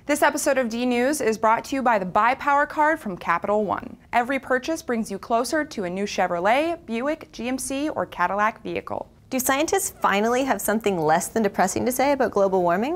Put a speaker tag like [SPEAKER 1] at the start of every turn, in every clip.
[SPEAKER 1] This episode of DNews is brought to you by the Buy Power Card from Capital One. Every purchase brings you closer to a new Chevrolet, Buick, GMC, or Cadillac vehicle.
[SPEAKER 2] Do scientists finally have something less than depressing to say about global warming?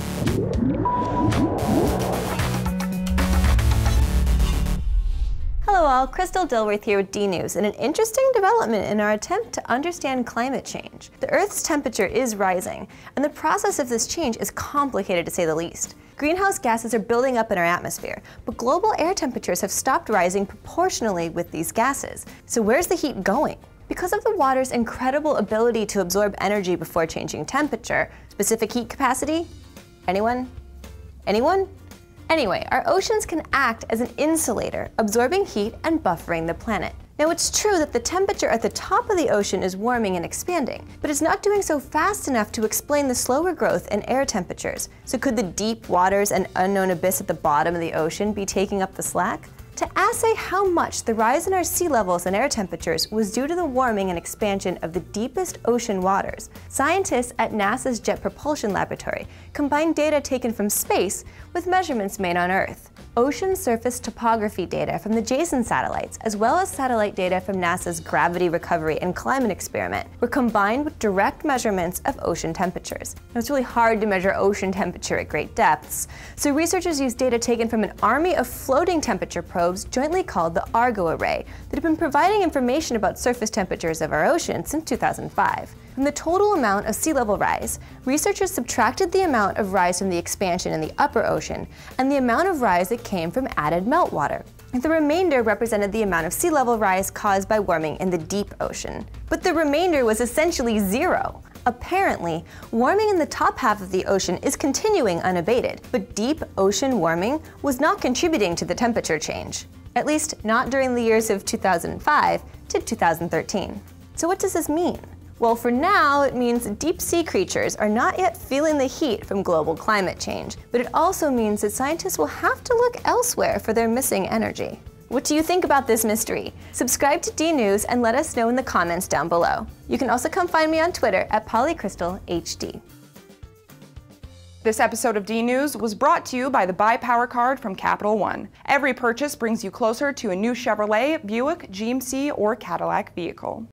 [SPEAKER 2] Hello all, Crystal Dilworth here with DNews, and an interesting development in our attempt to understand climate change. The Earth's temperature is rising, and the process of this change is complicated to say the least. Greenhouse gases are building up in our atmosphere, but global air temperatures have stopped rising proportionally with these gases. So where's the heat going? Because of the water's incredible ability to absorb energy before changing temperature, specific heat capacity? Anyone? Anyone? Anyway, our oceans can act as an insulator, absorbing heat and buffering the planet. Now, it's true that the temperature at the top of the ocean is warming and expanding, but it's not doing so fast enough to explain the slower growth in air temperatures. So could the deep waters and unknown abyss at the bottom of the ocean be taking up the slack? To assay how much the rise in our sea levels and air temperatures was due to the warming and expansion of the deepest ocean waters, scientists at NASA's Jet Propulsion Laboratory combined data taken from space with measurements made on Earth. Ocean surface topography data from the JASON satellites, as well as satellite data from NASA's Gravity Recovery and Climate Experiment, were combined with direct measurements of ocean temperatures. Now, it's really hard to measure ocean temperature at great depths, so researchers used data taken from an army of floating temperature probes jointly called the Argo Array that have been providing information about surface temperatures of our ocean since 2005. From the total amount of sea level rise, researchers subtracted the amount of rise from the expansion in the upper ocean and the amount of rise that came from added meltwater. The remainder represented the amount of sea level rise caused by warming in the deep ocean. But the remainder was essentially zero. Apparently, warming in the top half of the ocean is continuing unabated, but deep ocean warming was not contributing to the temperature change. At least not during the years of 2005 to 2013. So what does this mean? Well, for now, it means deep sea creatures are not yet feeling the heat from global climate change, but it also means that scientists will have to look elsewhere for their missing energy. What do you think about this mystery? Subscribe to DNews and let us know in the comments down below. You can also come find me on Twitter at PollyCrystalHD.
[SPEAKER 1] This episode of DNews was brought to you by the Buy Power Card from Capital One. Every purchase brings you closer to a new Chevrolet, Buick, GMC, or Cadillac vehicle.